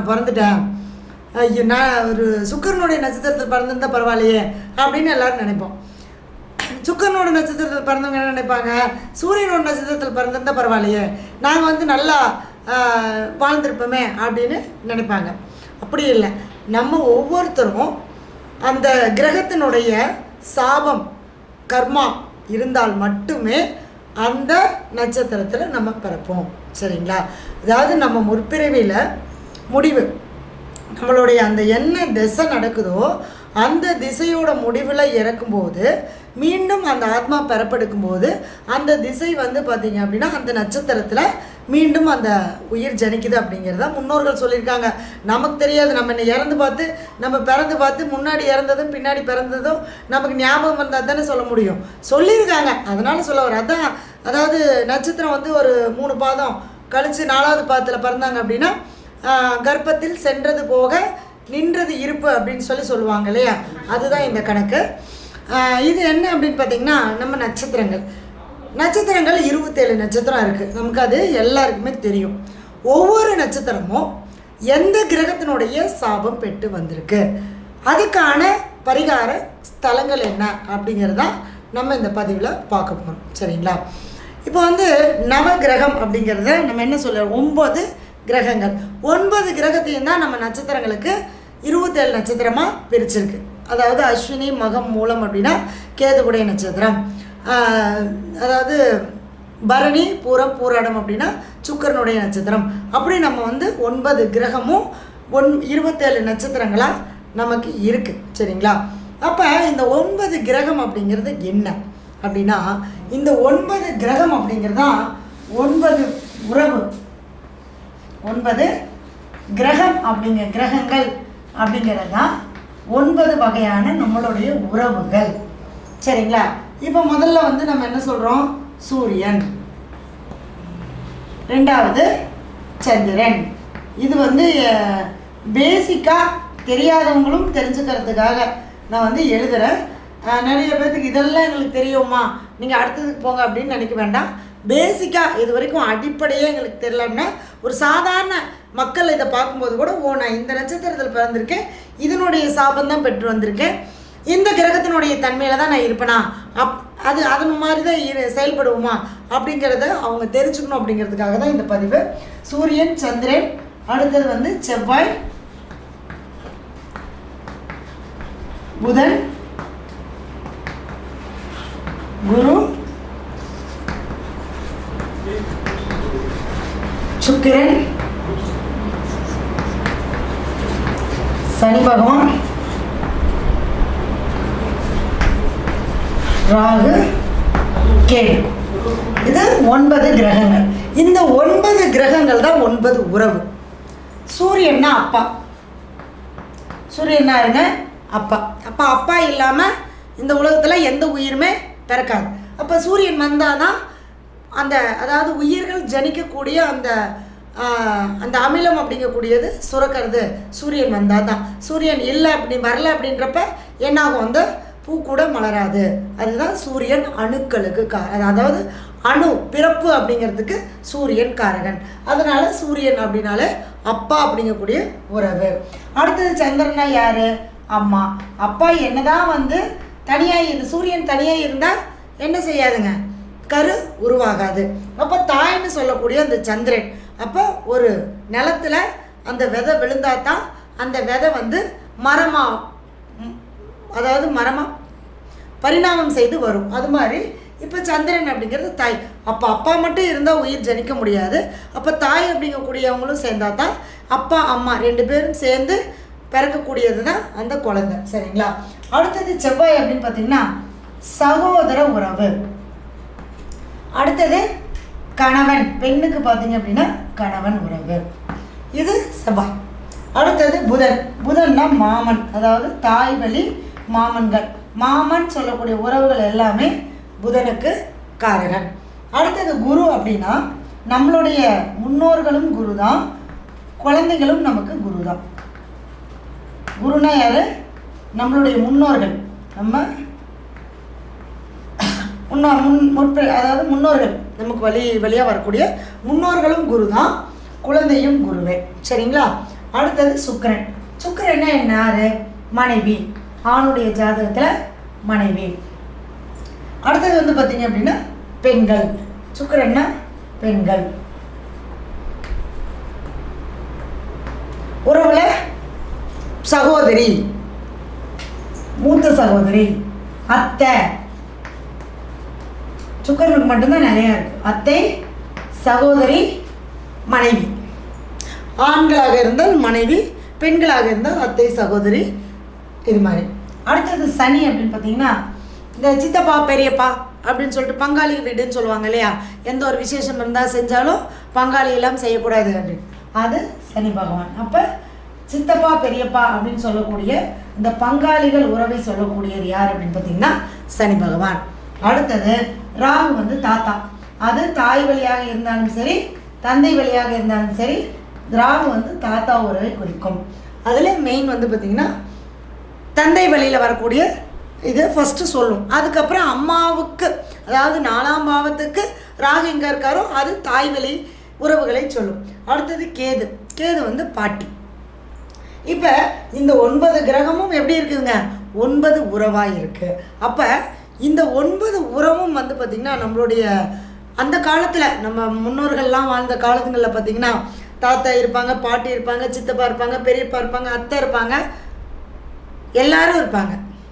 நான் பிறந்துட்டேன், ஐயோ நான் ஒரு சுக்கிரனுடைய நட்சத்திரத்தில் பிறந்திருந்தால் பரவாயில்லையே அப்படின்னு எல்லோரும் நினைப்போம். சுக்கிரனோட நட்சத்திரத்தில் பிறந்தவங்க என்ன நினைப்பாங்க, சூரியனோட நட்சத்திரத்தில் பிறந்திருந்தால் பரவாயில்லையே, நாங்கள் வந்து நல்லா வாழ்ந்திருப்போமே அப்படின்னு நினைப்பாங்க. அப்படி இல்லை, நம்ம ஒவ்வொருத்தரும் அந்த கிரகத்தினுடைய சாபம் கர்மா இருந்தால் மட்டுமே அந்த நட்சத்திரத்தில் நம்ம பிறப்போம். சரிங்களா? அதாவது நம்ம முற்பிறவியில் முடிவு நம்மளுடைய அந்த என்ன திசை நடக்குதோ அந்த திசையோட முடிவில் இறக்கும்போது மீண்டும் அந்த ஆத்மா பெறப்படுக்கும்போது அந்த திசை வந்து பார்த்திங்க அப்படின்னா அந்த நட்சத்திரத்தில் மீண்டும் அந்த உயிர் ஜனிக்குது அப்படிங்கிறத முன்னோர்கள் சொல்லியிருக்காங்க. நமக்கு தெரியாது, நம்ம என்ன இறந்து பார்த்து நம்ம பிறந்து பார்த்து முன்னாடி இறந்ததும் பின்னாடி பிறந்ததும் நமக்கு ஞாபகம் வந்தால் தானே சொல்ல முடியும், சொல்லியிருக்காங்க. அதனால் சொல்ல வர அதான், அதாவது நட்சத்திரம் வந்து ஒரு 3 பாதம் கழித்து 4வது பாதத்தில் பிறந்தாங்க அப்படின்னா கர்ப்பத்தில் சென்றது போக நின்றது இருப்பு அப்படின்னு சொல்லுவாங்க இல்லையா, அதுதான் இந்த கணக்கு. இது என்ன அப்படின்னு பார்த்திங்கன்னா, நம்ம நட்சத்திரங்கள் 27 நட்சத்திரம் இருக்குது. நமக்கு அது எல்லாருக்குமே தெரியும். ஒவ்வொரு நட்சத்திரமும் எந்த கிரகத்தினுடைய சாபம் பெற்று வந்திருக்கு, அதுக்கான பரிகார ஸ்தலங்கள் என்ன அப்படிங்கிறதான் நம்ம இந்த பதிவில் பார்க்க போகிறோம். சரிங்களா? இப்போ வந்து நவகிரகம் அப்படிங்கிறத நம்ம என்ன சொல்லுவோம், 9 கிரகங்கள். 9 கிரகத்தையும் தான் நம்ம நட்சத்திரங்களுக்கு 27 நட்சத்திரமாக பிரிச்சிருக்கு. அதாவது அஸ்வினி மகம் மூலம் அப்படின்னா கேதுவுடைய நட்சத்திரம், அதாவது பரணி பூரம் பூராடம் அப்படின்னா சுக்கிரனுடைய நட்சத்திரம். அப்படி நம்ம வந்து 9 கிரகமும் 27 நட்சத்திரங்களாக நமக்கு இருக்குது. சரிங்களா? அப்போ இந்த 9 கிரகம் அப்படிங்கிறது என்ன அப்படின்னா, இந்த 9 கிரகம் அப்படிங்கிறது தான் 9 உறவு. 9 கிரகம் கிரகங்கள் அப்படிங்கிறது தான் 9 வகையான நம்மளுடைய உறவுகள். சரிங்களா? இப்போ முதல்ல வந்து நம்ம என்ன சொல்கிறோம், சூரியன், 2வது சந்திரன். இது வந்து பேசிக்காக தெரியாதவங்களும் தெரிஞ்சுக்கிறதுக்காக நான் வந்து எழுதுகிறேன். நிறைய பேர்த்துக்கு இதெல்லாம் எங்களுக்கு தெரியுமா, நீங்கள் அடுத்ததுக்கு போங்க அப்படின்னு நினைக்க வேண்டாம். பேசிக்காக இது வரைக்கும் அடிப்படையே எங்களுக்கு தெரியலன்னா ஒரு சாதாரண மக்கள் இதை பார்க்கும்போது கூட, ஓ நான் இந்த நட்சத்திரத்தில் பிறந்திருக்கேன், இதனுடைய சாபம் தான் பெற்று வந்திருக்கேன், இந்த கிரகத்தினுடைய தன்மையில் தான் நான் இருப்பேனா, அது மாதிரி தான் செயல்படுவோமா அப்படிங்கிறத அவங்க தெரிஞ்சுக்கணும். அப்படிங்கிறதுக்காக தான் இந்த பதிவு. சூரியன், சந்திரன், அடுத்தது வந்து செவ்வாய், புதன், குரு, சுக்கிரன், சனி பகவான், ராகு, கேது. இது 9 கிரகங்கள். இந்த 9 கிரகங்கள் தான் 9 உறவு. சூரியன்னா அப்பா, சூரியன்னா இருங்க அப்பா. அப்பா இல்லாமல் இந்த உலகத்தில் எந்த உயிருமே பிறக்காது. அப்போ சூரியன் வந்தால் தான் அந்த, அதாவது உயிர்கள் ஜனிக்கக்கூடிய அந்த அமிலம் அப்படிங்கக்கூடியது சுரக்கிறது சூரியன் வந்தால் தான். சூரியன் இல்லை வரல அப்படின்றப்ப என்னாகும், அந்த பூ கூட மலராது. அதுதான் சூரியன் அணுக்களுக்கு அதாவது அணு பிறப்பு அப்படிங்கிறதுக்கு சூரியன் காரகன். அதனால சூரியன் அப்படின்னாலே அப்பா அப்படிங்கக்கூடிய உறவு. அடுத்தது சந்திரனா யாரு, அம்மா. அப்பா என்னதான் வந்து தனியாக சூரியன் தனியாக இருந்தால் என்ன செய்யாதுங்க, கரு உருவாகாது. அப்போ தாய்ன்னு சொல்லக்கூடிய அந்த சந்திரன், அப்போ ஒரு நிலத்தில் அந்த விதை விழுந்தால் தான் அந்த விதை வந்து மரமாக, அதாவது மரமாக பரிணாமம் செய்து வரும். அது மாதிரி இப்போ சந்திரன் அப்படிங்கிறது தாய். அப்போ அப்பா மட்டும் இருந்தால் உயிர் ஜனிக்க முடியாது. அப்போ தாய் அப்படிங்கக்கூடியவங்களும் சேர்ந்தால் தான் அப்பா அம்மா 2 பேரும் சேர்ந்து பிறக்கக்கூடியது தான் அந்த குழந்தை. சரிங்களா? அடுத்தது செவ்வாய் அப்படின்னு பார்த்தீங்கன்னா சகோதர உறவு. அடுத்தது கணவன், பெண்ணுக்கு பார்த்தீங்க அப்படின்னா கணவன் உறவு. இது செவ்வாய். அடுத்தது புதன். புதன்னா மாமன், அதாவது தாய் வழி மாமன்கள். மாமன் சொல்லக்கூடிய உறவுகள் எல்லாமே புதனுக்கு காரகன். அடுத்தது குரு அப்படின்னா நம்மளுடைய முன்னோர்களும் குரு தான், குழந்தைகளும் நமக்கு குரு தான். குருனா யாரு, நம்மளுடைய முன்னோர்கள். நம்ம அதாவது முன்னோர்கள், நமக்கு வழியாக வரக்கூடிய முன்னோர்களும் குரு தான், குழந்தையும் குருவே. சரிங்களா? அடுத்தது சுக்கிரன். சுக்கிரன்னா என்ன? யாரு? மனைவி. ஆணுடைய ஜாதகத்தில் மனைவி. அடுத்தது வந்து பார்த்தீங்க அப்படின்னா பெண்கள். சுக்கிரன்னா பெண்கள். உறவுல சகோதரி, மூத்த சகோதரி, அத்தை. சுக்கிரனுக்கு மட்டும்தான் நிறையா இருக்கு. அத்தை, சகோதரி, மனைவி. ஆண்களாக இருந்தால் மனைவி, பெண்களாக இருந்தால் அத்தை, சகோதரி, இது மாதிரி. அடுத்தது சனி அப்படின்னு பார்த்தீங்கன்னா இந்த சித்தப்பா பெரியப்பா அப்படின்னு சொல்லிட்டு பங்காளி வீடுன்னு சொல்லுவாங்க இல்லையா? எந்த ஒரு விசேஷம் இருந்தால் செஞ்சாலும் பங்காளி எல்லாம் செய்யக்கூடாது அப்படின்னு. அது சனி பகவான். அப்போ சித்தப்பா பெரியப்பா அப்படின்னு சொல்லக்கூடிய இந்த பங்காளிகள் உறவை சொல்லக்கூடியது யார் அப்படின்னு பார்த்தீங்கன்னா சனி பகவான். அடுத்தது ராகு வந்து தாத்தா. அது தாய் வழியாக இருந்தாலும் சரி, தந்தை வழியாக இருந்தாலும் சரி, ராகு வந்து தாத்தா உறவை குறிக்கும். அதில் மெயின் வந்து பார்த்திங்கன்னா தந்தை வழியில் வரக்கூடிய இது ஃபஸ்ட்டு சொல்லும். அதுக்கப்புறம் அம்மாவுக்கு, அதாவது 4ஆம் பாவத்துக்கு ராகு எங்கே இருக்காரோ அது தாய் வழி உறவுகளை சொல்லும். அடுத்தது கேது. கேது வந்து பாட்டி. இப்போ இந்த 9 கிரகமும் எப்படி இருக்குதுங்க? 9 உறவாக இருக்குது. அப்போ இந்த 9 உறவும் வந்து பார்த்திங்கன்னா நம்மளுடைய அந்த காலத்தில் நம்ம முன்னோர்கள்லாம் வாழ்ந்த காலத்துங்களில் பார்த்திங்கன்னா தாத்தா இருப்பாங்க, பாட்டி இருப்பாங்க, சித்தப்பா இருப்பாங்க, பெரியப்பா இருப்பாங்க, அத்தை இருப்பாங்க, எல்லாரும் இருப்பாங்க.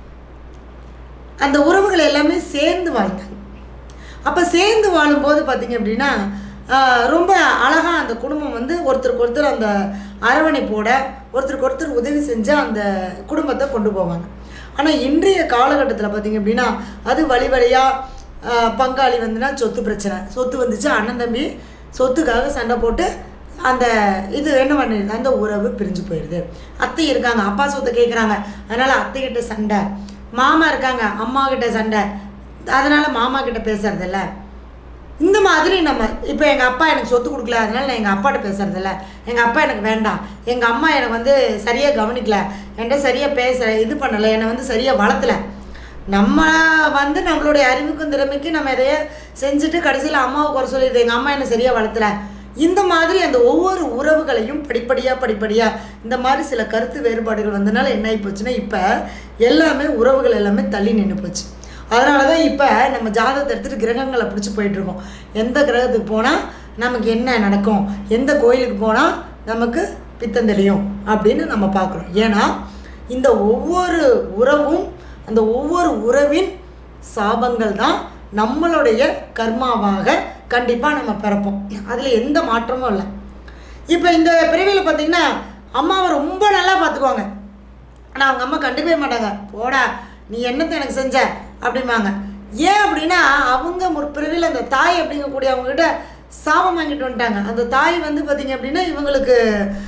அந்த உறவுகள் எல்லாமே சேர்ந்து வாழ்ந்தாங்க. அப்போ சேர்ந்து வாழும்போது பார்த்திங்க அப்படின்னா ரொம்ப அழகாக அந்த குடும்பம் வந்து ஒருத்தருக்கு ஒருத்தர் அந்த அரவணைப்போட ஒருத்தருக்கு ஒருத்தர் உதவி செஞ்சு அந்த குடும்பத்தை கொண்டு போவாங்க. ஆனால் இன்றைய காலகட்டத்தில் பார்த்திங்க அப்படின்னா அது வழி வழியாக பங்காளி வந்துன்னா சொத்து பிரச்சனை. சொத்து வந்துச்சு, அண்ணன் தம்பி சொத்துக்காக சண்டை போட்டு அந்த இது என்ன பண்ணிடுது, அந்த உறவு பிரிஞ்சு போயிடுது. அத்தை இருக்காங்க, அப்பா சொத்தை கேட்குறாங்க, அதனால் அத்தைக்கிட்ட சண்டை. மாமா இருக்காங்க, அம்மா கிட்ட சண்டை, அதனால் மாமா கிட்ட பேசுறதில்ல. இந்த மாதிரி நம்ம இப்போ எங்கள் அப்பா எனக்கு சொத்து கொடுக்கல, அதனால் நான் எங்கள் அப்பாட்ட பேசுறதில்ல. எங்கள் அப்பா எனக்கு வேண்டாம், எங்கள் அம்மா எனக்கு வந்து சரியாக கவனிக்கல, என்கிட்ட சரியாக இது பண்ணலை, என்னை வந்து சரியாக வளர்த்தலை. நம்ம வந்து நம்மளுடைய அறிவுக்கும் திறமைக்கு நம்ம எதைய செஞ்சுட்டு கடைசியில் அம்மாவை குறை சொல்லிடுது, எங்கள் அம்மா என்னை சரியாக வளர்த்தலை. இந்த மாதிரி அந்த ஒவ்வொரு உறவுகளையும் படிப்படியாக இந்த மாதிரி சில கருத்து வேறுபாடுகள் வந்தனால என்ன ஆகி போச்சுன்னா இப்போ எல்லாமே உறவுகள் எல்லாமே தள்ளி நின்று போச்சு. அதனால தான் இப்போ நம்ம ஜாதகத்தை எடுத்துகிட்டு கிரகங்களை பிடிச்சி போயிட்டுருக்கோம். எந்த கிரகத்துக்கு போனால் நமக்கு என்ன நடக்கும், எந்த கோயிலுக்கு போனால் நமக்கு பித்தம் தெளியும் அப்படின்னு நம்ம பார்க்குறோம். ஏன்னா இந்த ஒவ்வொரு உறவும், அந்த ஒவ்வொரு உறவின் சாபங்கள் தான் நம்மளுடைய கர்மாவாக கண்டிப்பாக நம்ம பிறப்போம். அதில் எந்த மாற்றமும் இல்லை. இப்போ இந்த பிறவியில் பார்த்திங்கன்னா அம்மாவை ரொம்ப நல்லா பார்த்துக்குவாங்க, ஆனால் அவங்க அம்மா கண்டுக்கவே மாட்டாங்க. போடா நீ என்னத்தை எனக்கு செஞ்ச அப்படிம்பாங்க. ஏன் அப்படின்னா அவங்க முற்பிறவியில் அந்த தாய் அப்படிங்கக்கூடிய அவங்ககிட்ட சாபம் வாங்கிட்டு வந்துட்டாங்க. அந்த தாய் வந்து பார்த்திங்க அப்படின்னா இவங்களுக்கு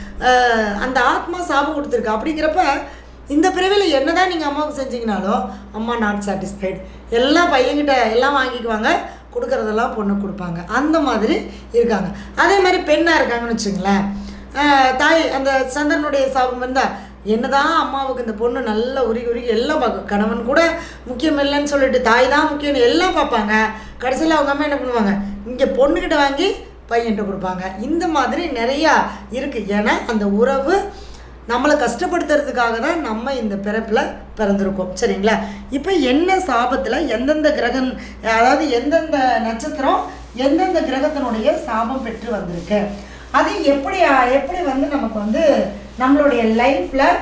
அந்த ஆத்மா சாபம் கொடுத்துருக்கு. அப்படிங்கிறப்ப இந்த பிறவியில் என்ன தான் நீங்கள் அம்மாவுக்கு செஞ்சீங்கனாலும் அம்மா நாட் சாட்டிஸ்ஃபைடு, எல்லாம் பையன்கிட்ட எல்லாம் வாங்கிக்குவாங்க, கொடுக்குறதெல்லாம் பொண்ணு கொடுப்பாங்க. அந்த மாதிரி இருக்காங்க. அதே மாதிரி பெண்ணாக இருக்காங்கன்னு வச்சுங்களேன், தாய் அந்த சந்திரனுடைய சாபம் இருந்தால் என்னதான் அம்மாவுக்கு இந்த பொண்ணு நல்லா உருகி எல்லாம் பார்க்கும். கணவன் கூட முக்கியம் இல்லைன்னு சொல்லிட்டு தாய் தான் முக்கியம்னு எல்லாம் பார்ப்பாங்க. கடைசியில் அவங்க அம்மா என்ன பண்ணுவாங்க, இங்கே பொண்ணுக்கிட்ட வாங்கி பையன்கிட்ட கொடுப்பாங்க. இந்த மாதிரி நிறையா இருக்குது. ஏன்னா அந்த உறவு நம்மளை கஷ்டப்படுத்துறதுக்காக தான் நம்ம இந்த பிறப்பில் பிறந்திருக்கோம். சரிங்களா? இப்போ என்ன சாபத்தில் எந்தெந்த கிரகம், அதாவது எந்தெந்த நட்சத்திரம் எந்தெந்த கிரகத்தினுடைய சாபம் பெற்று வந்திருக்கு, அது எப்படி வந்து நமக்கு வந்து நம்மளுடைய லைஃப்பில்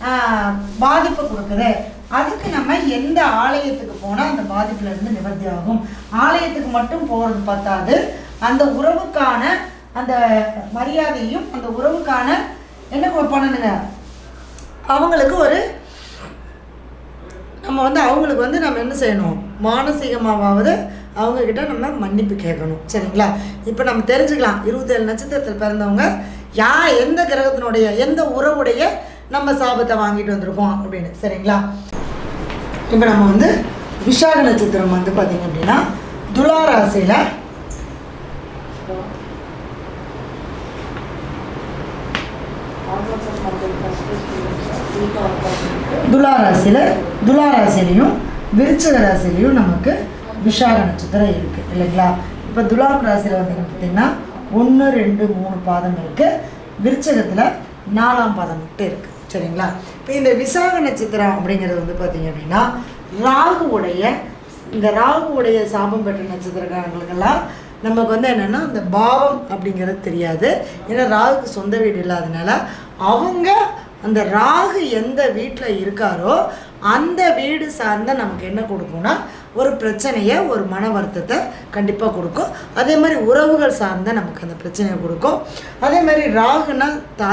பாதிப்பு கொடுக்குது, அதுக்கு நம்ம எந்த ஆலயத்துக்கு போனால் அந்த பாதிப்புலேருந்து நிவர்த்தி ஆகும். ஆலயத்துக்கு மட்டும் போகிறது பார்த்தாது, அந்த உறவுக்கான அந்த மரியாதையும் அந்த உறவுக்கான என்ன பண்ணணுங்க, அவங்களுக்கு ஒரு நம்ம வந்து அவங்களுக்கு வந்து நம்ம என்ன செய்யணும், மானசீகமாவது அவங்கக்கிட்ட நம்ம மன்னிப்பு கேட்கணும். சரிங்களா? இப்போ நம்ம தெரிஞ்சுக்கலாம் 27 நட்சத்திரத்தில் பிறந்தவங்க எந்த கிரகத்தினுடைய எந்த உறவுடைய நம்ம சாபத்தை வாங்கிட்டு வந்திருக்கோம் அப்படின்னு. சரிங்களா? இப்போ நம்ம வந்து விஷாக நட்சத்திரம் வந்து பார்த்திங்க அப்படின்னா துலா ராசியில் துலா ராசிலையும் விருச்சிக ராசிலையும் நமக்கு விஷாக நட்சத்திரம் இருக்குது இல்லைங்களா? இப்போ துலா ராசியில் வந்து பார்த்திங்கன்னா 1, 2, 3 பாதம் இருக்குது. விருச்சிகத்தில் 4ஆம் பாதம் மட்டும் இருக்குது. சரிங்களா? இப்போ இந்த விசாக நட்சத்திரம் அப்படிங்கிறது வந்து பார்த்திங்க அப்படின்னா ராகுவுடைய சாபம் பெற்ற நட்சத்திரக்காரங்களுக்கெல்லாம் நமக்கு வந்து என்னென்னா அந்த பாவம் அப்படிங்கிறது தெரியாது. ஏன்னா ராகுக்கு சொந்த வீடு இல்லாதனால அவங்க அந்த ராகு எந்த வீட்டில் இருக்காரோ அந்த வீடு சார்ந்த நமக்கு என்ன கொடுக்கும்னா ஒரு பிரச்சனையை, ஒரு மன வருத்தத்தை கண்டிப்பாக கொடுக்கும். அதே மாதிரி உறவுகள் சார்ந்த நமக்கு அந்த பிரச்சனையை கொடுக்கும். அதே மாதிரி ராகுனா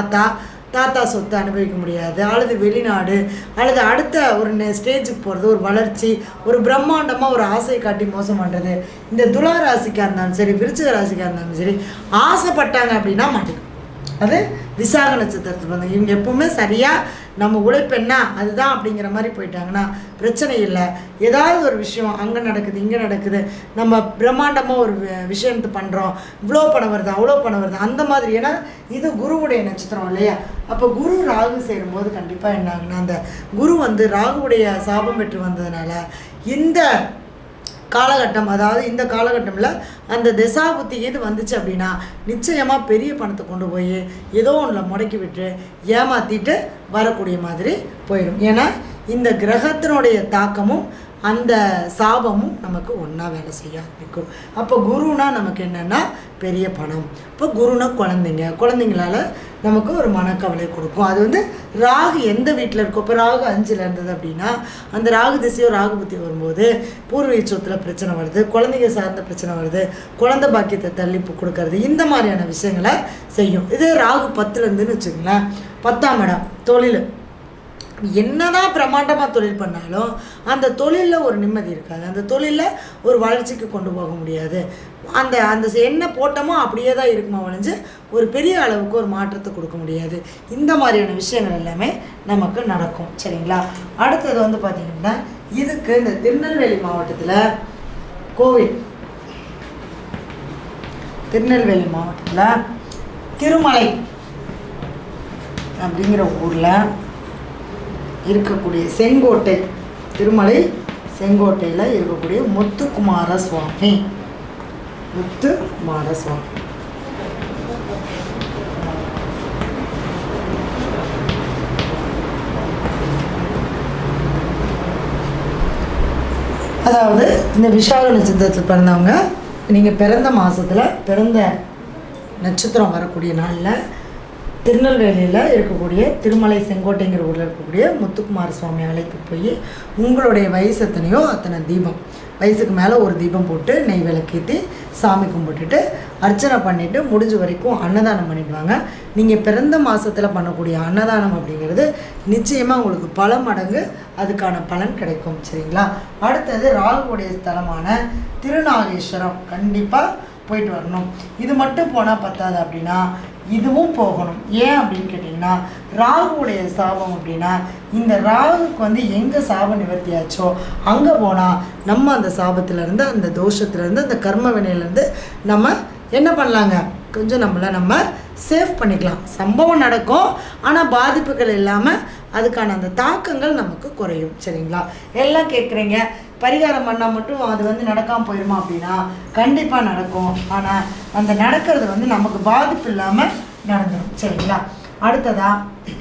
தாத்தா சொத்தை அனுபவிக்க முடியாது, அல்லது வெளிநாடு, அல்லது அடுத்த ஒரு ஸ்டேஜுக்கு போகிறது, ஒரு வளர்ச்சி, ஒரு பிரம்மாண்டமாக ஒரு ஆசையை காட்டி மோசம் பண்ணுறது. இந்த துலா ராசிக்காக இருந்தாலும் சரி, விருச்சிக ராசிக்காக இருந்தாலும் சரி, ஆசைப்பட்டாங்க அப்படின்னா மாட்டிக்கும். அது விசாக நட்சத்திரத்தில் வந்து இவங்க எப்பவுமே சரியாக நம்ம உழைப்பென்னா அதுதான் அப்படிங்கிற மாதிரி போயிட்டாங்கன்னா பிரச்சனை இல்லை. ஏதாவது ஒரு விஷயம் அங்கே நடக்குது, இங்கே நடக்குது, நம்ம பிரம்மாண்டமாக ஒரு விஷயத்தை பண்ணுறோம், இவ்வளோ பணம் வருது, அவ்வளோ பணம் வருது, அந்த மாதிரி. ஏன்னா இது குருவுடைய நட்சத்திரம் இல்லையா? அப்போ குரு ராகு சேரும்போது கண்டிப்பாக என்ன ஆகுனா அந்த குரு வந்து ராகுவுடைய சாபம் பெற்று வந்ததுனால இந்த காலகட்டம், அதாவது இந்த காலகட்டமில் அந்த திசாபுத்தி இது வந்துச்சு அப்படின்னா நிச்சயமாக பெரிய பணத்தை கொண்டு போய் ஏதோ ஒன்றில் முடக்கி விட்டு ஏமாற்றிட்டு வரக்கூடிய மாதிரி போயிடும். ஏன்னா இந்த கிரகத்தினுடைய தாக்கமும் அந்த சாபமும் நமக்கு ஒன்றா வேலை செய்ய ஆரம்பிக்கும். அப்போ குருனா நமக்கு என்னென்னா பெரிய பணம். இப்போ குருனா குழந்தைங்களால நமக்கு ஒரு மனக்கவலை கொடுக்கும். அது வந்து ராகு எந்த வீட்டில் இருக்கோ, இப்போ ராகு 5ல் இருந்தது அப்படின்னா அந்த ராகு திசையோ ராகு புத்தி வரும்போது பூர்வீக சொத்தில் பிரச்சனை வருது, குழந்தைங்க சார்ந்த பிரச்சனை வருது, குழந்தை பாக்கியத்தை தள்ளி கொடுக்கறது, இந்த மாதிரியான விஷயங்களை செய்யும். இதே ராகு 10ல் இருந்துன்னு வச்சுக்கோங்களேன், 10ஆம் இடம் தொழில். என்னதான் பிரம்மாண்டமாக தொழில் பண்ணாலும் அந்த தொழிலில் ஒரு நிம்மதி இருக்காது, அந்த தொழிலில் ஒரு வளர்ச்சிக்கு கொண்டு போக முடியாது. அந்த என்ன போட்டோமோ அப்படியே தான் இருக்குமா ஒழிஞ்சு ஒரு பெரிய அளவுக்கு ஒரு மாற்றத்தை கொடுக்க முடியாது. இந்த மாதிரியான விஷயங்கள் எல்லாமே நமக்கு நடக்கும். சரிங்களா? அடுத்தது வந்து பார்த்திங்கன்னா இதுக்கு இந்த திருநெல்வேலி மாவட்டத்தில் திருநெல்வேலி மாவட்டத்தில் திருமலை அப்படிங்கிற ஊரில் இருக்கக்கூடிய செங்கோட்டை, திருமலை செங்கோட்டையில் இருக்கக்கூடிய முத்துக்குமார சுவாமி, அதாவது இந்த விசாக நட்சத்திரத்தில் பிறந்தவங்க, நீங்கள் பிறந்த மாதத்தில் பிறந்த நட்சத்திரம் வரக்கூடிய நாளில் திருநெல்வேலியில் இருக்கக்கூடிய திருமலை செங்கோட்டைங்கிற ஊரில் இருக்கக்கூடிய முத்துக்குமார சுவாமி அழைத்து போய் உங்களுடைய வயசு எத்தனையோ அத்தனை தீபம், வயசுக்கு மேலே ஒரு தீபம் போட்டு நெய் விளக்கேற்றி சாமி கும்பிட்டுட்டு அர்ச்சனை பண்ணிவிட்டு முடிஞ்ச வரைக்கும் அன்னதானம் பண்ணிடுவாங்க. நீங்கள் பிறந்த மாதத்தில் பண்ணக்கூடிய அன்னதானம் அப்படிங்கிறது நிச்சயமாக உங்களுக்கு பல மடங்கு அதுக்கான பலன் கிடைக்கும். சரிங்களா? அடுத்தது ராகுவுடைய ஸ்தலமான திருநாகேஸ்வரம் கண்டிப்பாக போயிட்டு வரணும். இது மட்டும் போனால் பத்தாது அப்படின்னா இதுவும் போகணும். ஏன் அப்படின்னு கேட்டிங்கன்னா ராகுவுடைய சாபம் அப்படின்னா இந்த ராகுக்கு வந்து எங்கே சாப நிவர்த்தியாச்சோ அங்கே போனால் நம்ம அந்த சாபத்திலேருந்து, அந்த தோஷத்துலேருந்து, அந்த கர்ம வினையிலேருந்து நம்ம என்ன பண்ணலாங்க, கொஞ்சம் நம்ம சேவ் பண்ணிக்கலாம். சம்பவம் நடக்கும், ஆனால் பாதிப்புகள் இல்லாமல் அதுக்கான அந்த தாக்கங்கள் நமக்கு குறையும். சரிங்களா? எல்லாம் கேட்குறீங்க, பரிகாரம் பண்ணால் மட்டும் அது வந்து நடக்காமல் போயிடுமா அப்படின்னா கண்டிப்பாக நடக்கும். ஆனால் அந்த நடக்கிறது வந்து நமக்கு பாதிப்பு இல்லாமல் நடந்துடும். சரிங்களா? அடுத்ததாக